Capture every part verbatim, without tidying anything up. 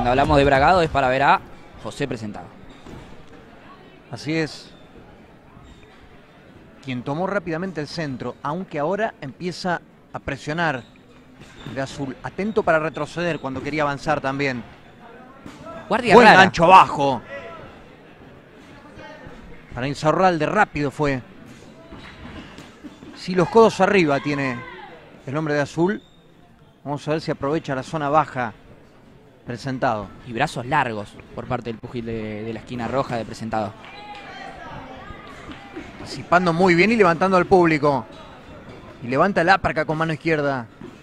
Cuando hablamos de Bragado es para ver a José Presentado. Así es. Quien tomó rápidamente el centro, aunque ahora empieza a presionar de azul. Atento para retroceder cuando quería avanzar también. Guardia Buen rara. gancho abajo. Para Insaurralde, rápido fue. Si los codos arriba tiene el hombre de azul. Vamos a ver si aprovecha la zona baja. Presentado. Y brazos largos por parte del púgil de, de la esquina roja de Presentado. Participando muy bien y levantando al público. Y levanta el uppercut con mano izquierda.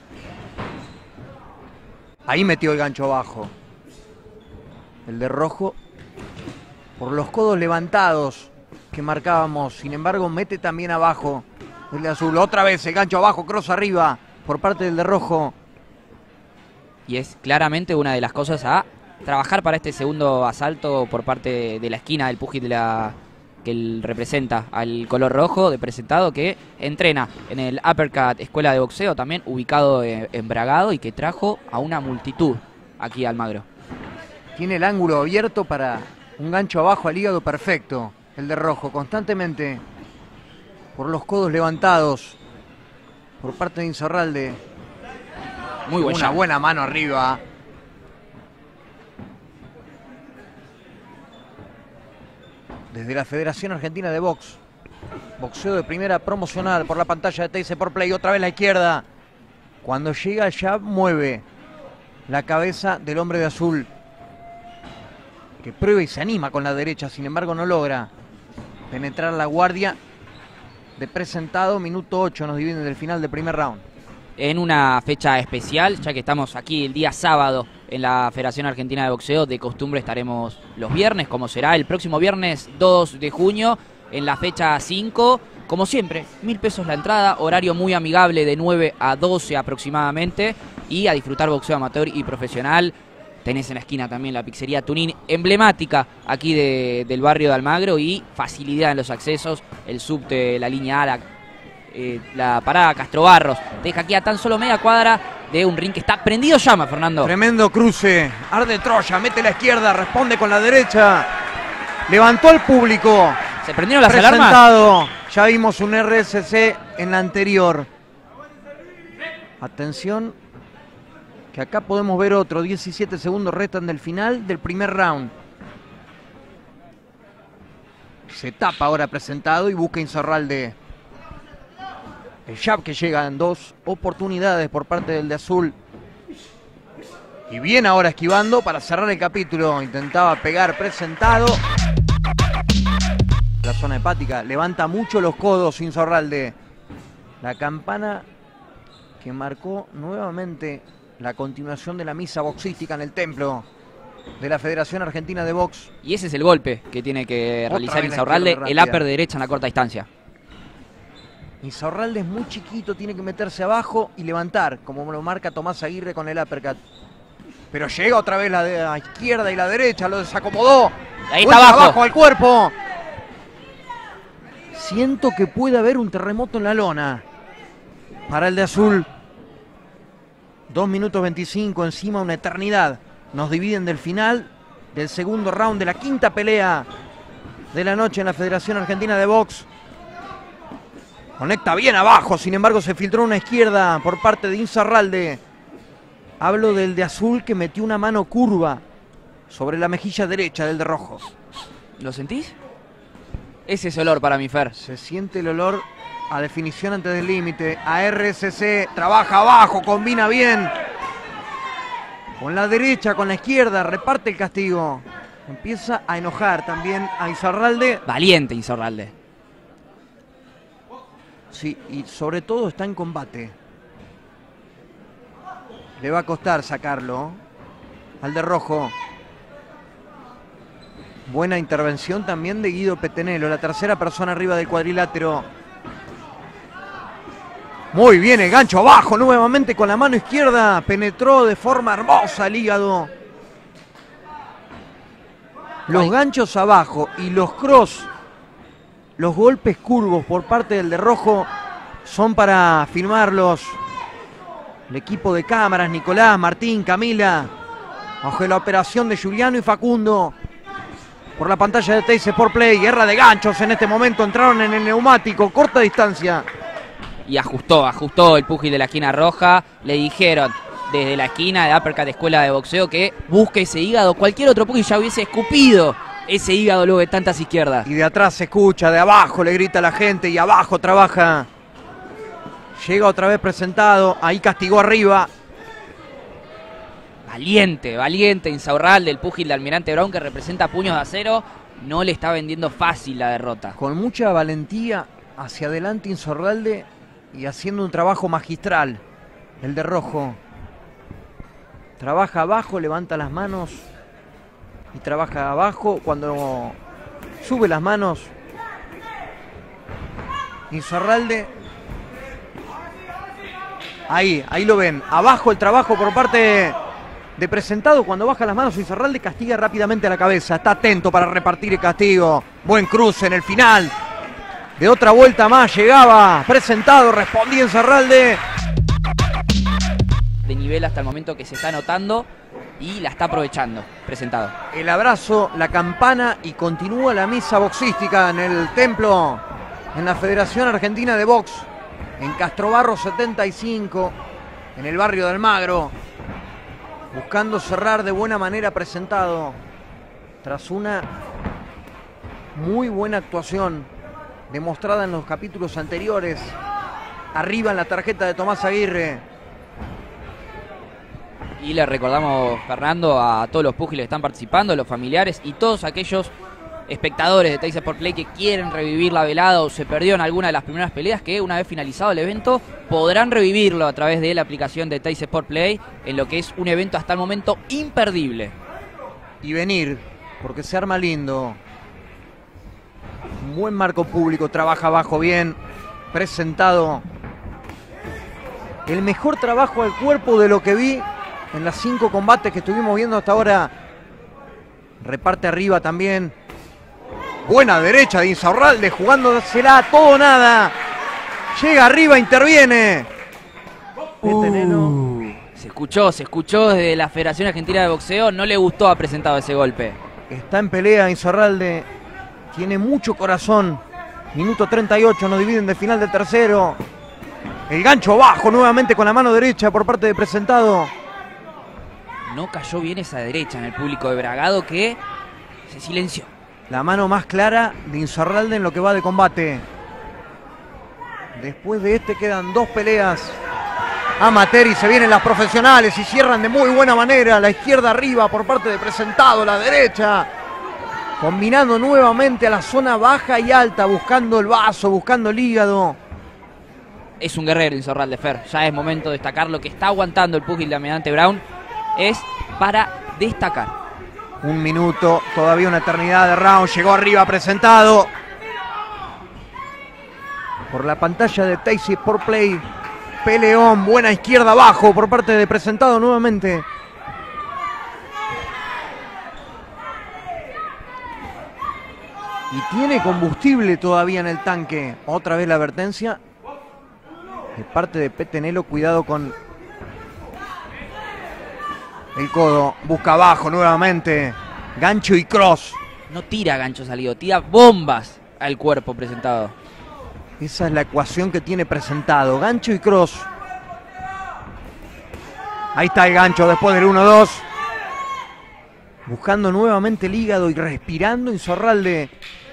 Ahí metió el gancho abajo. El de rojo. Por los codos levantados que marcábamos. Sin embargo, mete también abajo el de azul. Otra vez el gancho abajo, cross arriba por parte del de rojo. Y es claramente una de las cosas a trabajar para este segundo asalto por parte de la esquina del púgil de la, que él representa al color rojo de Presentado, que entrena en el Uppercut Escuela de Boxeo, también ubicado en, en Bragado, y que trajo a una multitud aquí a Almagro. Tiene el ángulo abierto para un gancho abajo al hígado perfecto. El de rojo, constantemente por los codos levantados por parte de Insaurralde. Muy buen Una jab. buena mano arriba. Desde la Federación Argentina de Box. Boxeo de primera promocional por la pantalla de T S por Play. Otra vez la izquierda. Cuando llega el jab, mueve la cabeza del hombre de azul, que prueba y se anima con la derecha. Sin embargo, no logra penetrar la guardia de Presentado. Minuto ocho nos dividen del final del primer round. En una fecha especial, ya que estamos aquí el día sábado en la Federación Argentina de Boxeo. De costumbre estaremos los viernes, como será el próximo viernes dos de junio, en la fecha cinco. Como siempre, mil pesos la entrada, horario muy amigable de nueve a doce aproximadamente. Y a disfrutar boxeo amateur y profesional. Tenés en la esquina también la pizzería Tunín, emblemática aquí de, del barrio de Almagro, y facilidad en los accesos, el subte, la línea A, la, eh, la parada Castro Barros. Te deja aquí a tan solo media cuadra de un ring que está prendido llama, Fernando. Tremendo cruce. Arde Troya, mete la izquierda, responde con la derecha. Levantó al público. ¿Se prendieron las Presentado. alarmas? Ya vimos un R S C en la anterior. Atención, que acá podemos ver otro. diecisiete segundos restan del final del primer round. Se tapa ahora Presentado y busca Insaurralde. El jab que llega en dos oportunidades por parte del de azul. Y bien ahora esquivando para cerrar el capítulo. Intentaba pegar Presentado. La zona hepática. Levanta mucho los codos Insaurralde. La campana que marcó nuevamente la continuación de la misa boxística en el templo de la Federación Argentina de Box. Y ese es el golpe que tiene que Otra realizar vez la Insaurralde, izquierda el rápida. upper de derecha en la corta distancia. Insaurralde es muy chiquito, tiene que meterse abajo y levantar, como lo marca Tomás Aguirre con el uppercut. Pero llega otra vez la, de la izquierda y la derecha, lo desacomodó. Ahí está Vuelve abajo. abajo al cuerpo. Siento que puede haber un terremoto en la lona para el de azul. dos minutos veinticinco, encima una eternidad. Nos dividen del final del segundo round de la quinta pelea de la noche en la Federación Argentina de Box. Conecta bien abajo, sin embargo se filtró una izquierda por parte de Insaurralde. Hablo del de azul que metió una mano curva sobre la mejilla derecha del de rojo. ¿Lo sentís? Ese es olor para mi Fer. Se siente el olor a definición antes del límite. A R S C, trabaja abajo, combina bien. Con la derecha, con la izquierda, reparte el castigo. Empieza a enojar también a Insaurralde. Valiente Insaurralde. Sí, y sobre todo está en combate. Le va a costar sacarlo al de rojo. Buena intervención también de Guido Petenelo, la tercera persona arriba del cuadrilátero. Muy bien el gancho abajo, nuevamente con la mano izquierda. Penetró de forma hermosa el hígado. Los Ay. ganchos abajo y los cross, los golpes curvos por parte del de rojo, son para filmarlos. El equipo de cámaras, Nicolás, Martín, Camila. Bajo la operación de Giuliano y Facundo. Por la pantalla de Teis Sport Play. Guerra de ganchos en este momento. Entraron en el neumático. Corta distancia. Y ajustó, ajustó el púgil de la esquina roja. Le dijeron desde la esquina de Uppercut de Escuela de Boxeo que busque ese hígado. Cualquier otro púgil ya hubiese escupido ese hígado luego de tantas izquierdas. Y de atrás se escucha, de abajo le grita a la gente y abajo trabaja. Llega otra vez presentado. Ahí castigó arriba. Valiente, valiente Insaurralde, el púgil de Almirante Brown que representa puños de acero. No le está vendiendo fácil la derrota. Con mucha valentía hacia adelante Insaurralde y haciendo un trabajo magistral. El de rojo. Trabaja abajo, levanta las manos y trabaja abajo. Cuando sube las manos Insaurralde, ahí, ahí lo ven. Abajo el trabajo por parte de presentado. Cuando baja las manos Insaurralde castiga rápidamente a la cabeza. Está atento para repartir el castigo. Buen cruce en el final. De otra vuelta más llegaba presentado. Respondía Insaurralde. De nivel hasta el momento que se está anotando y la está aprovechando presentado. El abrazo, la campana y continúa la misa boxística en el templo, en la Federación Argentina de Box, en Castrobarro setenta y cinco, en el barrio de Almagro, buscando cerrar de buena manera presentado, tras una muy buena actuación demostrada en los capítulos anteriores. Arriba en la tarjeta de Tomás Aguirre. Y le recordamos, Fernando, a todos los púgiles que están participando, los familiares y todos aquellos espectadores de Teis Sport Play que quieren revivir la velada o se perdieron alguna de las primeras peleas, que una vez finalizado el evento podrán revivirlo a través de la aplicación de Teis Sport Play en lo que es un evento hasta el momento imperdible. Y venir, porque se arma lindo. Un buen marco público, trabaja abajo bien, presentado. El mejor trabajo al cuerpo de lo que vi en las cinco combates que estuvimos viendo hasta ahora. Reparte arriba también. Buena derecha de Insaurralde, jugándosela a todo o nada. Llega arriba, interviene. Uh, se escuchó, se escuchó desde la Federación Argentina de Boxeo. No le gustó a presentado ese golpe. Está en pelea Insaurralde. Tiene mucho corazón. Minuto treinta y ocho, nos dividen de final del tercero. El gancho abajo nuevamente con la mano derecha por parte de presentado. No cayó bien esa derecha en el público de Bragado, que se silenció. La mano más clara de Insaurralde en lo que va de combate. Después de este quedan dos peleas amateur y se vienen las profesionales y cierran de muy buena manera. La izquierda arriba por parte de presentado, la derecha combinando nuevamente a la zona baja y alta, buscando el vaso, buscando el hígado. Es un guerrero Insaurralde, Fer. Ya es momento de destacar lo que está aguantando el púgil de Almirante Brown. Es para destacar. Un minuto, todavía una eternidad de round. Llegó arriba presentado. Por la pantalla de Teis Sport Play. Peleón, buena izquierda abajo por parte de presentado nuevamente. Y tiene combustible todavía en el tanque. Otra vez la advertencia de parte de Petenelo. Cuidado con el codo. Busca abajo nuevamente. Gancho y cross. No tira gancho salido, tira bombas al cuerpo presentado. Esa es la ecuación que tiene presentado. Gancho y cross. Ahí está el gancho después del uno dos. Buscando nuevamente el hígado y respirando Insaurralde.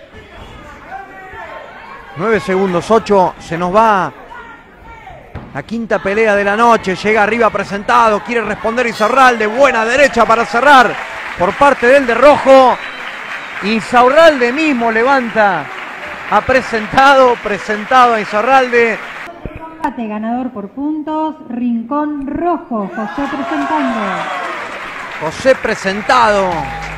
nueve segundos, ocho. Se nos va la quinta pelea de la noche. Llega arriba presentado. Quiere responder Insaurralde. Buena derecha para cerrar por parte del de rojo. Insaurralde mismo levanta a presentado. Presentado a Insaurralde. Ganador por puntos, Rincón Rojo, José presentando. José presentado.